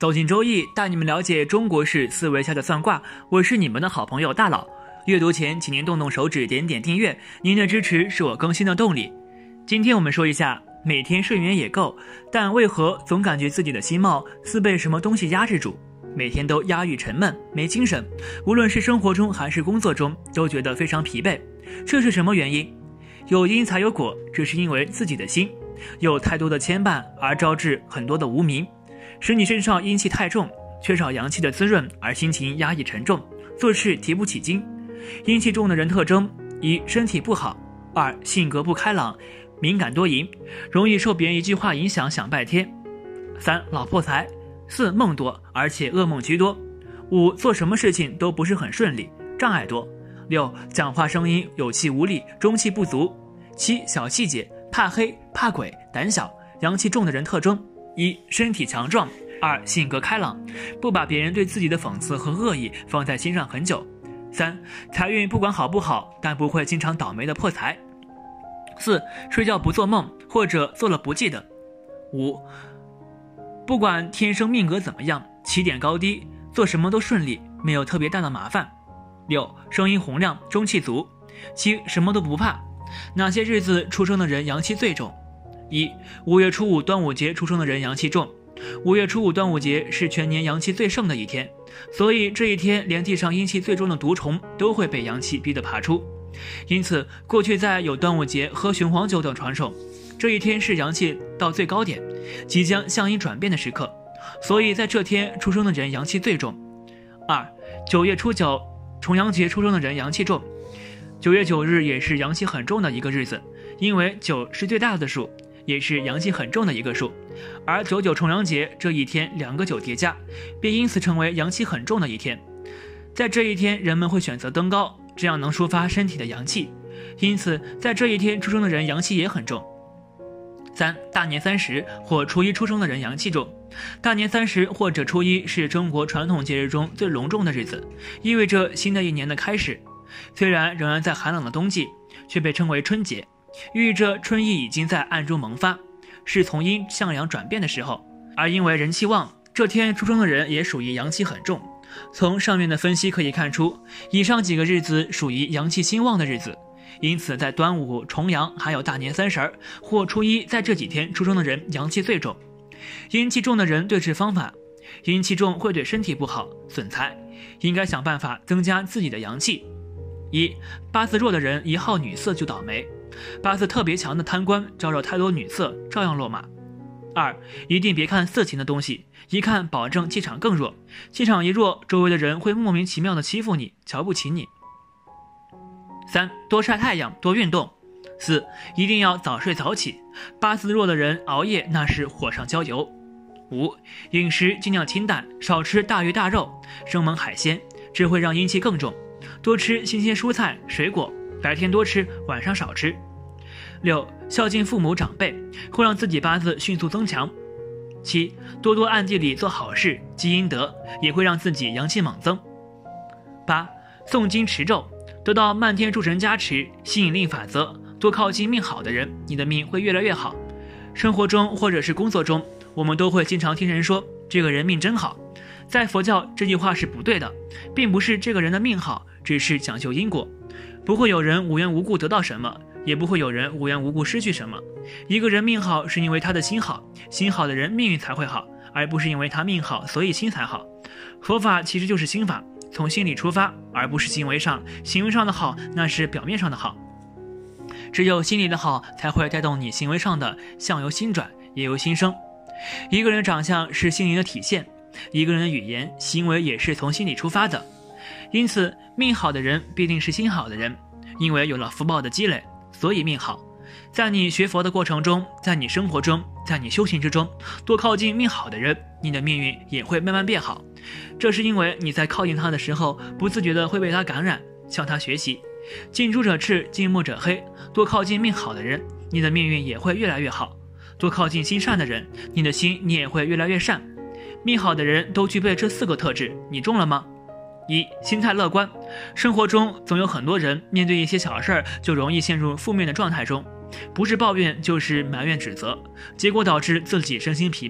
走进周易，带你们了解中国式思维下的算卦。我是你们的好朋友大佬。阅读前，请您动动手指，点点订阅，您的支持是我更新的动力。今天我们说一下，每天睡眠也够，但为何总感觉自己的心貌似被什么东西压制住？每天都压抑沉闷，没精神，无论是生活中还是工作中，都觉得非常疲惫。这是什么原因？有因才有果，这是因为自己的心有太多的牵绊，而招致很多的无明，使你身上阴气太重，缺少阳气的滋润，而心情压抑沉重，做事提不起劲。阴气重的人特征：一、身体不好；二、性格不开朗，敏感多疑，容易受别人一句话影响想拜天；三、老破财；四、梦多，而且噩梦居多；五、做什么事情都不是很顺利，障碍多；六、讲话声音有气无力，中气不足；七、小气节，怕黑怕鬼，胆小，阳气重的人特征：一、身体强壮；二、性格开朗，不把别人对自己的讽刺和恶意放在心上很久；三、财运不管好不好，但不会经常倒霉的破财；四、睡觉不做梦，或者做了不记得；五、不管天生命格怎么样，起点高低，做什么都顺利，没有特别大的麻烦；六、声音洪亮，中气足；七、什么都不怕。哪些日子出生的人阳气最重？一、5月初5端午节出生的人阳气重。5月初5端午节是全年阳气最盛的一天，所以这一天连地上阴气最重的毒虫都会被阳气逼得爬出。因此过去在有端午节喝雄黄酒等传授，这一天是阳气到最高点，即将向阴转变的时刻，所以在这天出生的人阳气最重。二、9月初9重阳节出生的人阳气重。9月9日也是阳气很重的一个日子，因为9是最大的数，也是阳气很重的一个数，而99重阳节这一天2个9叠加，便因此成为阳气很重的一天。在这一天人们会选择登高，这样能抒发身体的阳气，因此在这一天出生的人阳气也很重。三、大年30或初一出生的人阳气重。大年30或者初一是中国传统节日中最隆重的日子，意味着新的一年的开始。虽然仍然在寒冷的冬季，却被称为春节，寓意着春意已经在暗中萌发，是从阴向阳转变的时候。而因为人气旺，这天出生的人也属于阳气很重。从上面的分析可以看出，以上几个日子属于阳气兴旺的日子，因此在端午、重阳还有大年30或初一，在这几天出生的人阳气最重。阴气重的人对治方法：阴气重会对身体不好，损财，应该想办法增加自己的阳气。一、八字弱的人一好女色就倒霉，八字特别强的贪官招惹太多女色，照样落马。二、一定别看色情的东西，一看保证气场更弱，气场一弱，周围的人会莫名其妙的欺负你，瞧不起你。三、多晒太阳，多运动。四、一定要早睡早起，八字弱的人熬夜那是火上浇油。五、饮食尽量清淡，少吃大鱼大肉、生猛海鲜，这会让阴气更重。多吃新鲜蔬菜水果，白天多吃，晚上少吃。六、孝敬父母长辈，会让自己八字迅速增强。七、多多暗地里做好事积阴德，也会让自己阳气猛增。八、诵经持咒，得到漫天诸神加持，吸引力法则，多靠近命好的人，你的命会越来越好。生活中或者是工作中，我们都会经常听人说这个人命真好，在佛教这句话是不对的，并不是这个人的命好，只是讲究因果，不会有人无缘无故得到什么，也不会有人无缘无故失去什么。一个人命好是因为他的心好，心好的人命运才会好，而不是因为他命好所以心才好。佛法其实就是心法，从心里出发，而不是行为上，行为上的好那是表面上的好。只有心里的好才会带动你行为上的相由心转，也由心生。一个人的长相是心灵的体现，一个人的语言行为也是从心里出发的。因此命好的人必定是心好的人，因为有了福报的积累，所以命好。在你学佛的过程中，在你生活中，在你修行之中，多靠近命好的人，你的命运也会慢慢变好。这是因为你在靠近他的时候，不自觉的会被他感染，向他学习。近朱者赤，近墨者黑，多靠近命好的人，你的命运也会越来越好。多靠近心善的人，你的心你也会越来越善。命好的人都具备这4个特质，你中了吗？一、心态乐观。生活中总有很多人面对一些小事就容易陷入负面的状态中，不是抱怨就是埋怨指责，结果导致自己身心疲惫，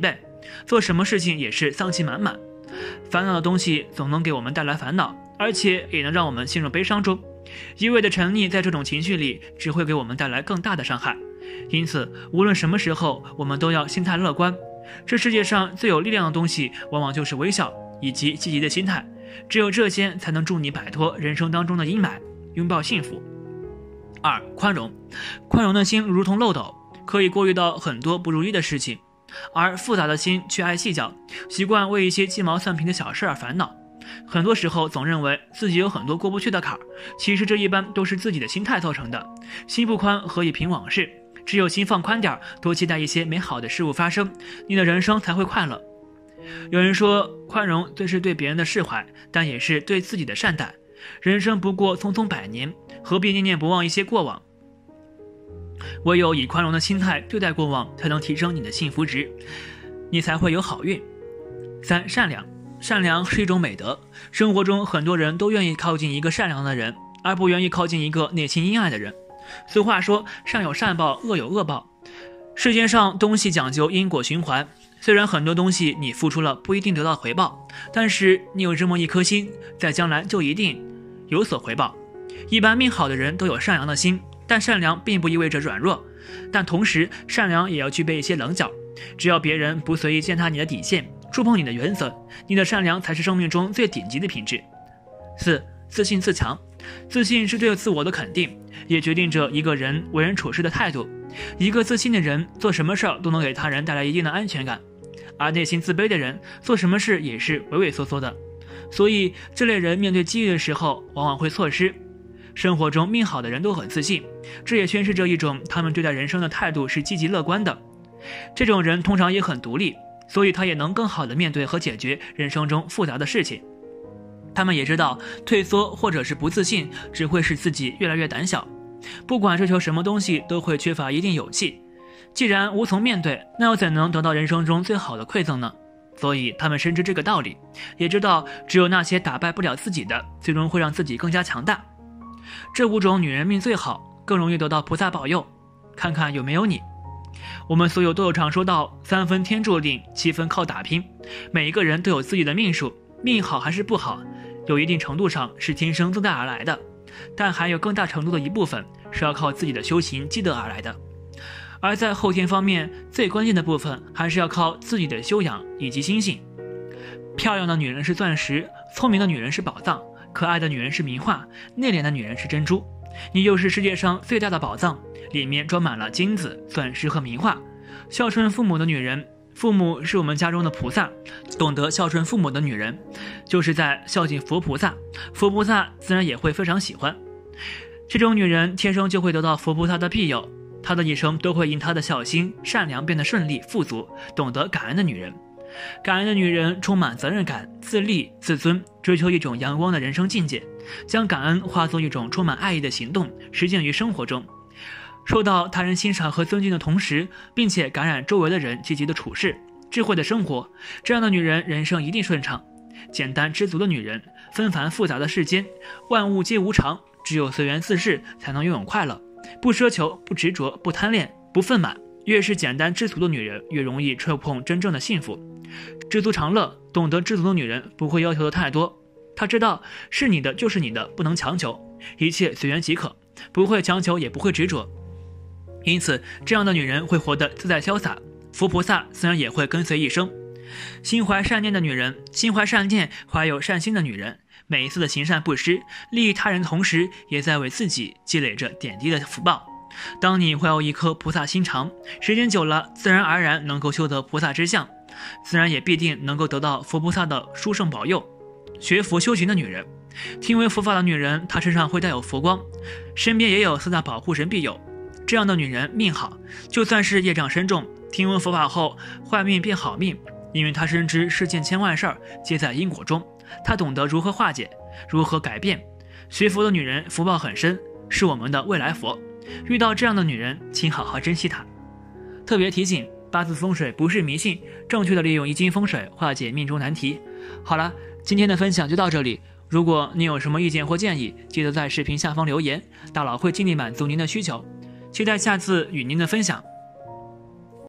做什么事情也是丧气满满。烦恼的东西总能给我们带来烦恼，而且也能让我们陷入悲伤中。一味的沉溺在这种情绪里，只会给我们带来更大的伤害。因此，无论什么时候，我们都要心态乐观。这世界上最有力量的东西，往往就是微笑以及积极的心态。只有这些，才能助你摆脱人生当中的阴霾，拥抱幸福。2. 宽容。宽容的心如同漏斗，可以过滤到很多不如意的事情，而复杂的心却爱计较，习惯为一些鸡毛蒜皮的小事而烦恼。很多时候总认为自己有很多过不去的坎儿，其实这一般都是自己的心态造成的。心不宽，何以平往事？只有心放宽点，多期待一些美好的事物发生，你的人生才会快乐。有人说，宽容最是对别人的释怀，但也是对自己的善待。人生不过匆匆百年，何必念念不忘一些过往？唯有以宽容的心态对待过往，才能提升你的幸福值，你才会有好运。3. 善良。善良是一种美德，生活中很多人都愿意靠近一个善良的人，而不愿意靠近一个内心阴暗的人。俗话说，善有善报，恶有恶报。世间上东西讲究因果循环，虽然很多东西你付出了不一定得到回报，但是你有这么一颗心，在将来就一定有所回报。一般命好的人都有善良的心，但善良并不意味着软弱，但同时善良也要具备一些棱角。只要别人不随意践踏你的底线，触碰你的原则，你的善良才是生命中最顶级的品质。4. 自信自强。自信是对自我的肯定，也决定着一个人为人处事的态度。一个自信的人，做什么事都能给他人带来一定的安全感，而内心自卑的人，做什么事也是畏畏缩缩的。所以这类人面对机遇的时候往往会错失。生活中命好的人都很自信，这也宣示着一种他们对待人生的态度是积极乐观的。这种人通常也很独立，所以他也能更好地面对和解决人生中复杂的事情。他们也知道退缩或者是不自信只会使自己越来越胆小，不管追求什么东西都会缺乏一定勇气。既然无从面对，那又怎能得到人生中最好的馈赠呢？所以他们深知这个道理，也知道只有那些打败不了自己的，最终会让自己更加强大。这5种女人命最好，更容易得到菩萨保佑，看看有没有你。我们所有都有常说到3分天注定，7分靠打拼。每一个人都有自己的命数，命好还是不好，有一定程度上是天生自带而来的，但还有更大程度的一部分是要靠自己的修行积德而来的。而在后天方面，最关键的部分还是要靠自己的修养以及心性。漂亮的女人是钻石，聪明的女人是宝藏，可爱的女人是名画，内敛的女人是珍珠。你就是世界上最大的宝藏，里面装满了金子、钻石和名画。孝顺父母的女人，父母是我们家中的菩萨，懂得孝顺父母的女人，就是在孝敬佛菩萨，佛菩萨自然也会非常喜欢。这种女人天生就会得到佛菩萨的庇佑，她的一生都会因她的孝心、善良变得顺利富足。懂得感恩的女人，感恩的女人充满责任感、自立自尊，追求一种阳光的人生境界，将感恩化作一种充满爱意的行动，实践于生活中。受到他人欣赏和尊敬的同时，并且感染周围的人积极的处事、智慧的生活，这样的女人人生一定顺畅。简单知足的女人，纷繁复杂的世间，万物皆无常，只有随缘自适才能拥有快乐。不奢求，不执着，不贪恋，不愤满。越是简单知足的女人，越容易触碰真正的幸福。知足常乐，懂得知足的女人不会要求的太多，她知道是你的就是你的，不能强求，一切随缘即可，不会强求也不会执着。因此这样的女人会活得自在潇洒，佛菩萨自然也会跟随一生。心怀善念的女人，心怀善念怀有善心的女人，每一次的行善布施，利益他人的同时，也在为自己积累着点滴的福报。当你怀有一颗菩萨心肠，时间久了，自然而然能够修得菩萨之相，自然也必定能够得到佛菩萨的殊胜保佑。学佛修行的女人，听闻佛法的女人，她身上会带有佛光，身边也有4大保护神庇佑。这样的女人命好，就算是业障深重，听闻佛法后坏命变好命，因为她深知世间千万事儿皆在因果中，她懂得如何化解，如何改变。学佛的女人福报很深，是我们的未来佛。遇到这样的女人，请好好珍惜她。特别提醒，八字风水不是迷信，正确的利用易经风水化解命中难题。好了，今天的分享就到这里。如果你有什么意见或建议，记得在视频下方留言，大佬会尽力满足您的需求。期待下次与您的分享，